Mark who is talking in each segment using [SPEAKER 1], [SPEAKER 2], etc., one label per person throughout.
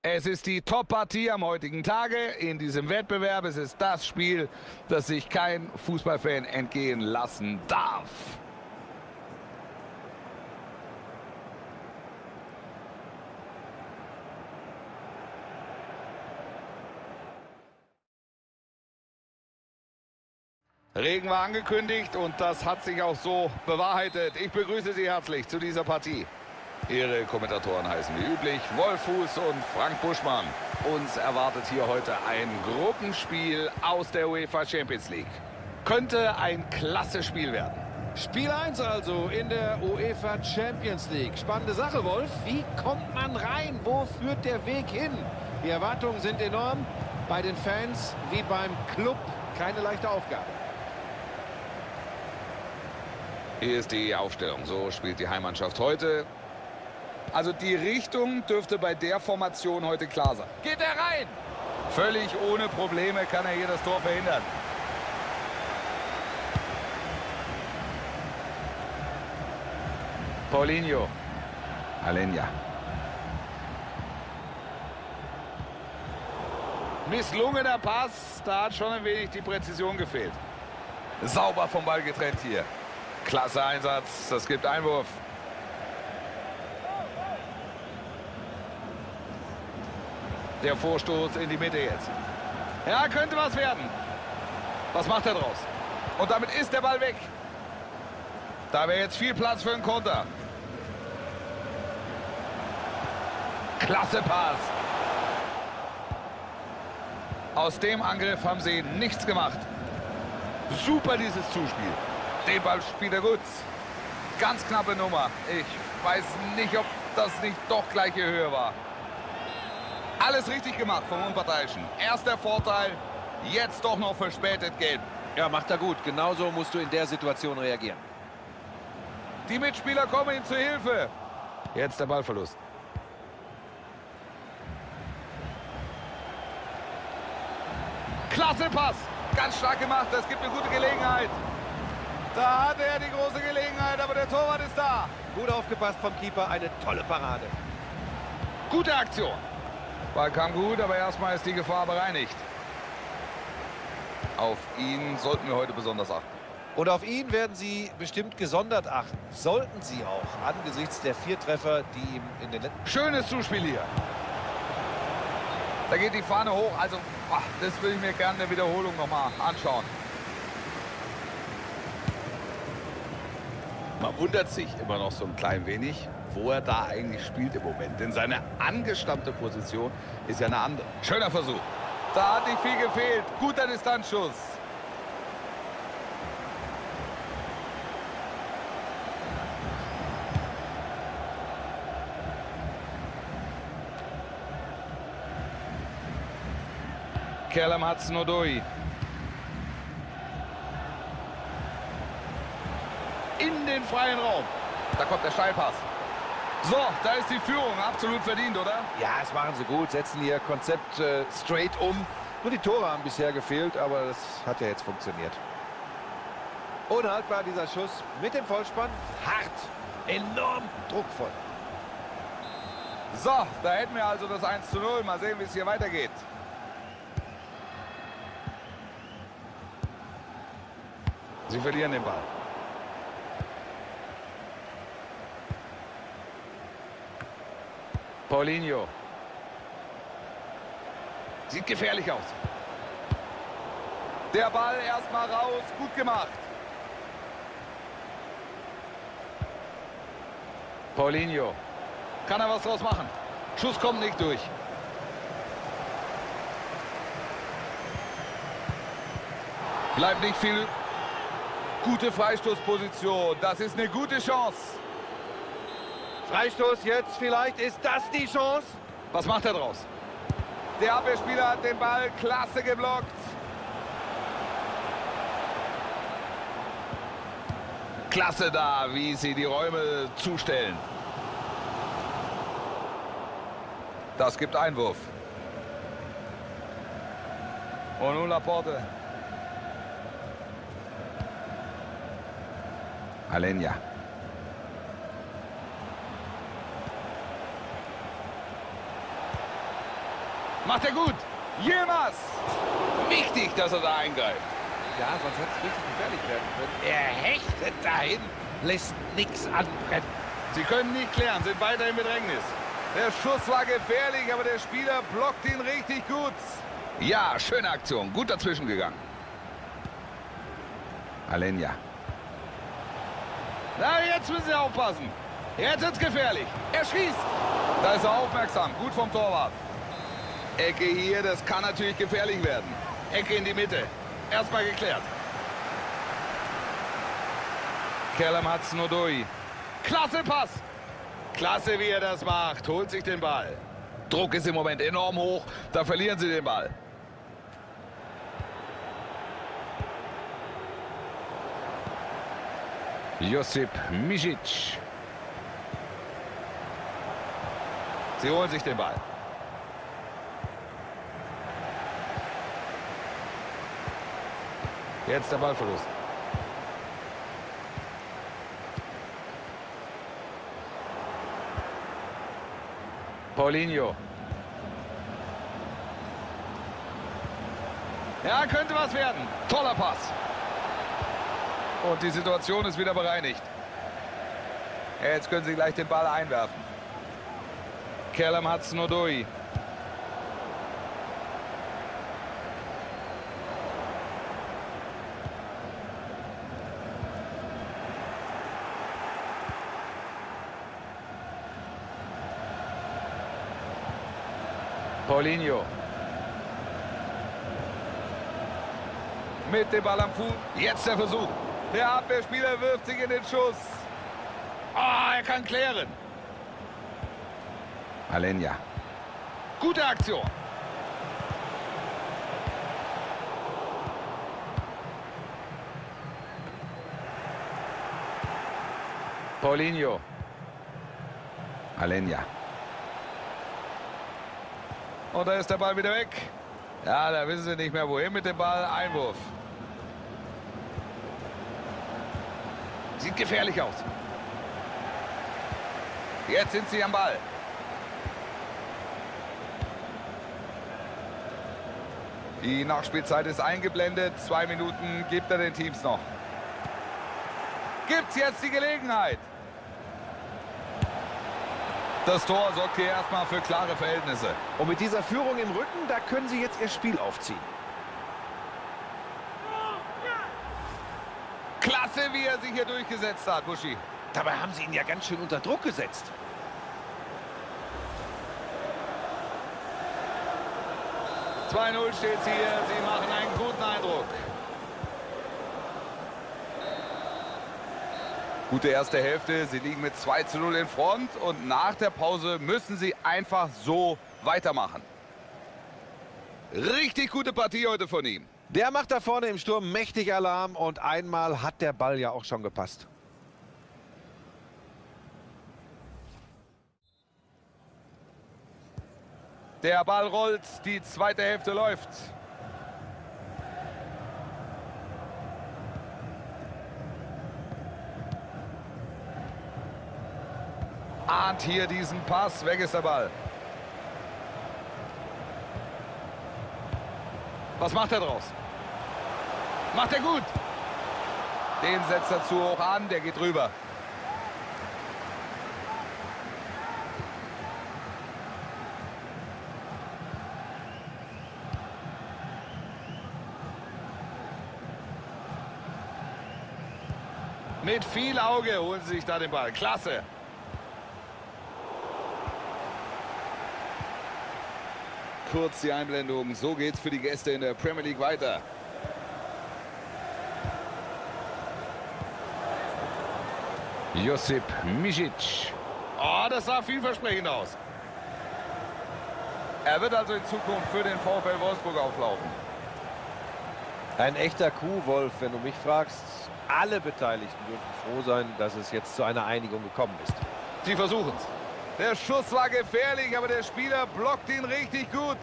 [SPEAKER 1] Es ist die Top-Partie am heutigen Tage in diesem Wettbewerb. Es ist das Spiel, das sich kein Fußballfan entgehen lassen darf. Regen war angekündigt und das hat sich auch so bewahrheitet. Ich begrüße Sie herzlich zu dieser Partie. Ihre Kommentatoren heißen wie üblich Wolf Fuß und Frank Buschmann. Uns erwartet hier heute ein Gruppenspiel aus der UEFA Champions League. Könnte ein klasse Spiel werden.
[SPEAKER 2] Spiel 1 also in der UEFA Champions League. Spannende Sache, Wolf. Wie kommt man rein? Wo führt der Weg hin? Die Erwartungen sind enorm. Bei den Fans wie beim Club keine leichte Aufgabe.
[SPEAKER 1] Hier ist die Aufstellung. So spielt die Heimmannschaft heute. Also die Richtung dürfte bei der Formation heute klar sein. Geht er rein? Völlig ohne Probleme kann er hier das Tor verhindern. Paulinho. Alenia. Misslungener Pass. Da hat schon ein wenig die Präzision gefehlt. Sauber vom Ball getrennt hier. Klasse Einsatz. Das gibt Einwurf. Der Vorstoß in die Mitte jetzt. Ja, könnte was werden. Was macht er draus? Und damit ist der Ball weg. Da wäre jetzt viel Platz für einen Konter. Klasse Pass. Aus dem Angriff haben sie nichts gemacht. Super dieses Zuspiel. Den Ball spielt er gut. Ganz knappe Nummer. Ich weiß nicht, ob das nicht doch gleiche Höhe war. Alles richtig gemacht vom Unparteiischen. Erster Vorteil, jetzt doch noch verspätet gelb.
[SPEAKER 2] Ja, macht er gut. Genauso musst du in der Situation reagieren.
[SPEAKER 1] Die Mitspieler kommen ihm zu Hilfe. Jetzt der Ballverlust. Klasse Pass. Ganz stark gemacht. Das gibt eine gute Gelegenheit. Da hatte er die große Gelegenheit, aber der Torwart ist da.
[SPEAKER 2] Gut aufgepasst vom Keeper. Eine tolle Parade.
[SPEAKER 1] Gute Aktion. Ball kam gut, aber erstmal ist die Gefahr bereinigt. Auf ihn sollten wir heute besonders achten.
[SPEAKER 2] Und auf ihn werden Sie bestimmt gesondert achten. Sollten Sie auch, angesichts der 4 Treffer, die ihm in den letzten...
[SPEAKER 1] Schönes Zuspiel hier. Da geht die Fahne hoch. Also, das will ich mir gerne in der Wiederholung nochmal anschauen. Man wundert sich immer noch so ein klein wenig, wo er da eigentlich spielt im Moment. Denn seine angestammte Position ist ja eine andere. Schöner Versuch. Da hat nicht viel gefehlt. Guter Distanzschuss. Kerem Hudson-Odoi. In den freien Raum. Da kommt der Steilpass. So, da ist die Führung. Absolut verdient, oder?
[SPEAKER 2] Ja, das machen sie gut. Setzen ihr Konzept straight um. Nur die Tore haben bisher gefehlt, aber das hat ja jetzt funktioniert. Unhaltbar dieser Schuss mit dem Vollspann. Hart. Enorm druckvoll.
[SPEAKER 1] So, da hätten wir also das 1:0. Mal sehen, wie es hier weitergeht. Sie verlieren den Ball. Paulinho. Sieht gefährlich aus. Der Ball erstmal raus. Gut gemacht. Paulinho. Kann er was draus machen? Schuss kommt nicht durch. Bleibt nicht viel. Gute Freistoßposition. Das ist eine gute Chance.
[SPEAKER 2] Freistoß jetzt vielleicht. Ist das die Chance?
[SPEAKER 1] Was macht er draus? Der Abwehrspieler hat den Ball klasse geblockt. Klasse da, wie sie die Räume zustellen. Das gibt Einwurf. Und nun Laporte. Alenia. Macht er gut. Yilmaz. Wichtig, dass er da eingreift.
[SPEAKER 2] Ja, sonst hätte es richtig gefährlich werden können.
[SPEAKER 1] Er hechtet dahin, lässt nichts anbrennen. Sie können nicht klären, sind weiter im Bedrängnis. Der Schuss war gefährlich, aber der Spieler blockt ihn richtig gut. Ja, schöne Aktion, gut dazwischen gegangen. Alenia. Na, jetzt müssen Sie aufpassen. Jetzt wird's gefährlich. Er schießt. Da ist er aufmerksam, gut vom Torwart. Ecke hier, das kann natürlich gefährlich werden. Ecke in die Mitte. Erstmal geklärt. Kerem Hudson-Odoi. Klasse Pass. Klasse, wie er das macht. Holt sich den Ball. Druck ist im Moment enorm hoch. Da verlieren sie den Ball. Josip Micic. Sie holen sich den Ball. Jetzt der Ballverlust. Paulinho. Ja, könnte was werden. Toller Pass. Und die Situation ist wieder bereinigt. Jetzt können sie gleich den Ball einwerfen. Kerem Hudson-Odoi. Paulinho. Mit dem Ball am Fuß. Jetzt der Versuch. Der Abwehrspieler wirft sich in den Schuss. Ah, er kann klären. Alenia. Gute Aktion. Paulinho. Alenia. Und da ist der Ball wieder weg. Ja, da wissen sie nicht mehr wohin mit dem Ball. Einwurf. Sieht gefährlich aus. Jetzt sind sie am Ball. Die Nachspielzeit ist eingeblendet. 2 Minuten gibt er den Teams noch. Gibt's jetzt die Gelegenheit? Das Tor sorgt hier erstmal für klare Verhältnisse.
[SPEAKER 2] Und mit dieser Führung im Rücken, da können sie jetzt ihr Spiel aufziehen.
[SPEAKER 1] Klasse, wie er sich hier durchgesetzt hat, Buschi.
[SPEAKER 2] Dabei haben sie ihn ja ganz schön unter Druck gesetzt.
[SPEAKER 1] – 2:0 steht's hier. Sie machen einen guten Eindruck. Gute erste Hälfte. Sie liegen mit 2:0 in Front. Und nach der Pause müssen sie einfach so weitermachen. Richtig gute Partie heute von ihm.
[SPEAKER 2] Der macht da vorne im Sturm mächtig Alarm. Und einmal hat der Ball ja auch schon gepasst.
[SPEAKER 1] Der Ball rollt, die zweite Hälfte läuft. Ahnt hier diesen Pass, weg ist der Ball. Was macht er draus? Macht er gut. Den setzt er zu hoch an, der geht rüber. Mit viel Auge holen sie sich da den Ball. Klasse. Kurz die Einblendung. So geht's für die Gäste in der Premier League weiter. Josip Micic. Oh, das sah vielversprechend aus. Er wird also in Zukunft für den VfL Wolfsburg auflaufen.
[SPEAKER 2] Ein echter Coup, Wolf, wenn du mich fragst. Alle Beteiligten dürfen froh sein, dass es jetzt zu einer Einigung gekommen ist.
[SPEAKER 1] Sie versuchen es. Der Schuss war gefährlich, aber der Spieler blockt ihn richtig gut.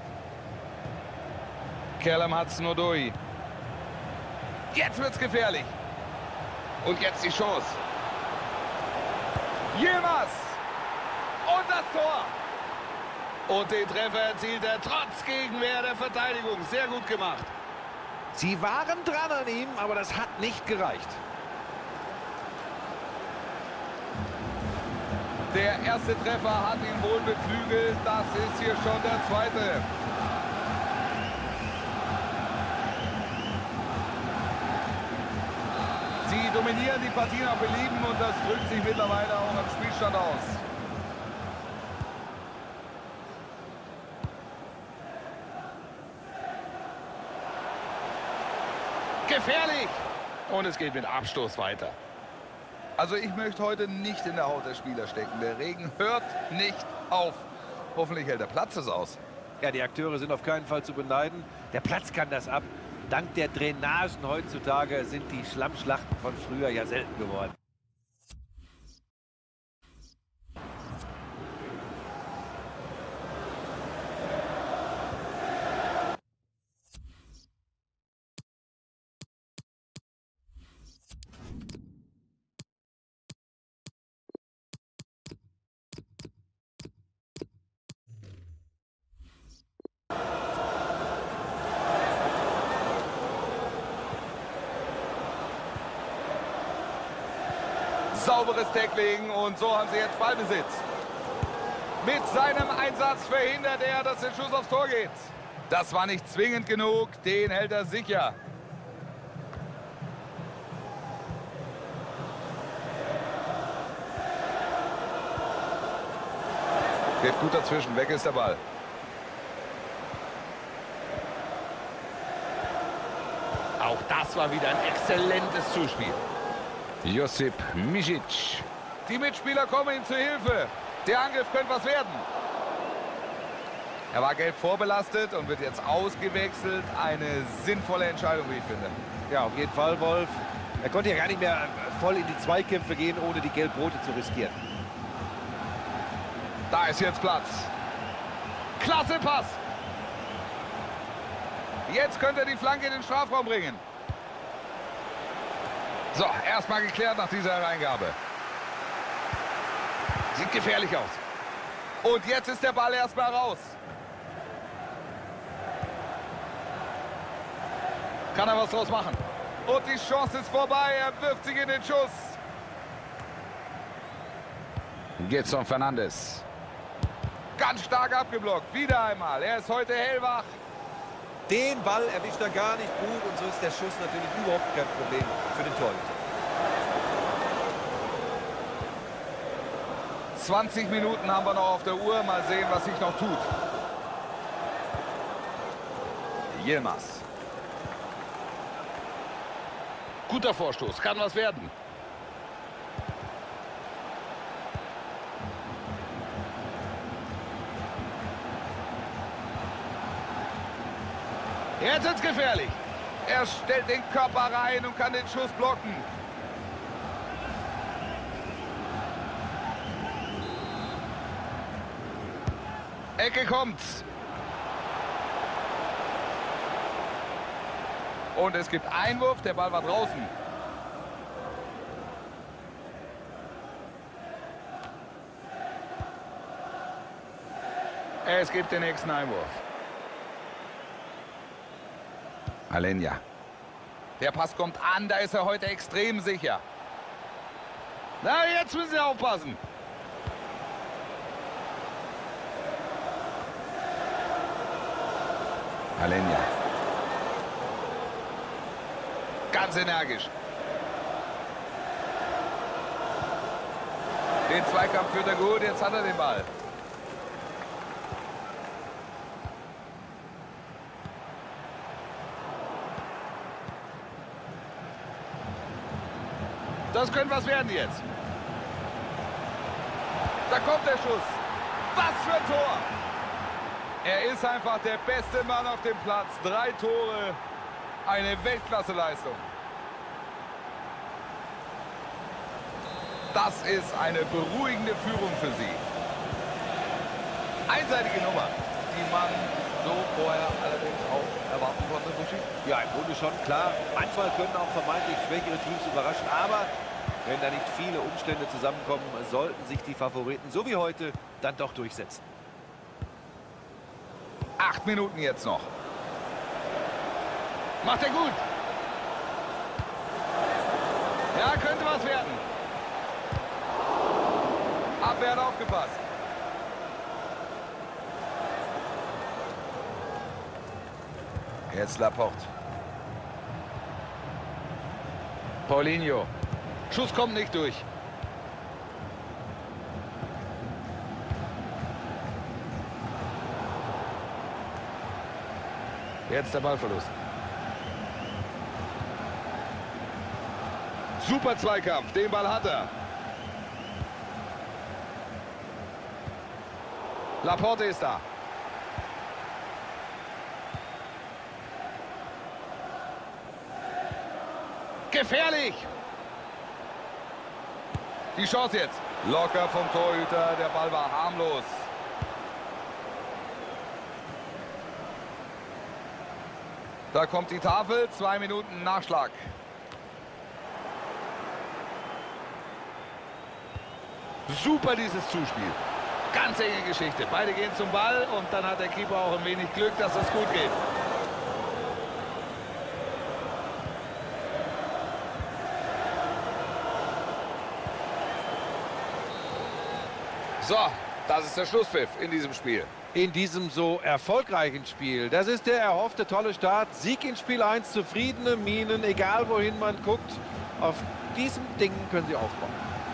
[SPEAKER 1] Kerem Hudson-Odoi. Jetzt wird's gefährlich. Und jetzt die Chance. Yilmaz. Und das Tor. Und den Treffer erzielt er trotz Gegenwehr der Verteidigung. Sehr gut gemacht.
[SPEAKER 2] Sie waren dran an ihm, aber das hat nicht gereicht.
[SPEAKER 1] Der erste Treffer hat ihn wohl beflügelt. Das ist hier schon der zweite. Sie dominieren die Partie nach Belieben und das drückt sich mittlerweile auch am Spielstand aus. Gefährlich! Und es geht mit Abstoß weiter. Also ich möchte heute nicht in der Haut der Spieler stecken. Der Regen hört nicht auf. Hoffentlich hält der Platz es aus.
[SPEAKER 2] Ja, die Akteure sind auf keinen Fall zu beneiden. Der Platz kann das ab. Dank der Drainagen heutzutage sind die Schlammschlachten von früher ja selten geworden.
[SPEAKER 1] Sauberes Tackling und so haben sie jetzt Ballbesitz. Mit seinem Einsatz verhindert er, dass der Schuss aufs Tor geht. Das war nicht zwingend genug, den hält er sicher. Geht gut dazwischen, weg ist der Ball. Auch das war wieder ein exzellentes Zuspiel. Josip Micic. Die Mitspieler kommen ihm zu Hilfe. Der Angriff könnte was werden. Er war gelb vorbelastet und wird jetzt ausgewechselt. Eine sinnvolle Entscheidung, wie ich finde.
[SPEAKER 2] Ja, auf jeden Fall, Wolf. Er konnte ja gar nicht mehr voll in die Zweikämpfe gehen, ohne die Gelb-Rote zu riskieren.
[SPEAKER 1] Da ist jetzt Platz. Klasse Pass. Jetzt könnte er die Flanke in den Strafraum bringen. So, erstmal geklärt nach dieser Reingabe. Sieht gefährlich aus. Und jetzt ist der Ball erstmal raus. Kann er was draus machen. Und die Chance ist vorbei. Er wirft sich in den Schuss. Gedson Fernandes. Ganz stark abgeblockt. Wieder einmal. Er ist heute hellwach.
[SPEAKER 2] Den Ball erwischt er gar nicht gut und so ist der Schuss natürlich überhaupt kein Problem für den Torhüter.
[SPEAKER 1] 20 Minuten haben wir noch auf der Uhr. Mal sehen, was sich noch tut. Yilmaz. Guter Vorstoß. Kann was werden. Jetzt ist es gefährlich. Er stellt den Körper rein und kann den Schuss blocken. Ecke kommt. Und es gibt Einwurf. Der Ball war draußen. Es gibt den nächsten Einwurf. Alenia. Der Pass kommt an, da ist er heute extrem sicher. Na, jetzt müssen Sie aufpassen. Alenia. Ganz energisch. Den Zweikampf führt er gut, jetzt hat er den Ball. Das könnte was werden jetzt. Da kommt der Schuss. Was für ein Tor. Er ist einfach der beste Mann auf dem Platz. 3 Tore. Eine Weltklasse-Leistung. Das ist eine beruhigende Führung für sie. Einseitige Nummer, die man so vorher allerdings auch erwarten konnte, Buschi.
[SPEAKER 2] Ja, im Grunde schon, klar. Manchmal können auch vermeintlich schwächere Teams überraschen, aber wenn da nicht viele Umstände zusammenkommen, sollten sich die Favoriten, so wie heute, dann doch durchsetzen.
[SPEAKER 1] 8 Minuten jetzt noch. Macht er gut. Ja, könnte was werden. Abwehr hat aufgepasst. Jetzt Laporte. Paulinho. Schuss kommt nicht durch. Jetzt der Ballverlust. Super Zweikampf, den Ball hat er. Laporte ist da. Gefährlich. Die Chance jetzt. Locker vom Torhüter, der Ball war harmlos. Da kommt die Tafel, 2 Minuten Nachschlag. Super dieses Zuspiel. Ganz enge Geschichte. Beide gehen zum Ball und dann hat der Keeper auch ein wenig Glück, dass das gut geht. So, das ist der Schlusspfiff in diesem Spiel.
[SPEAKER 2] In diesem so erfolgreichen Spiel. Das ist der erhoffte tolle Start. Sieg in Spiel 1, zufriedene Minen, egal wohin man guckt. Auf diesem Ding können Sie aufbauen.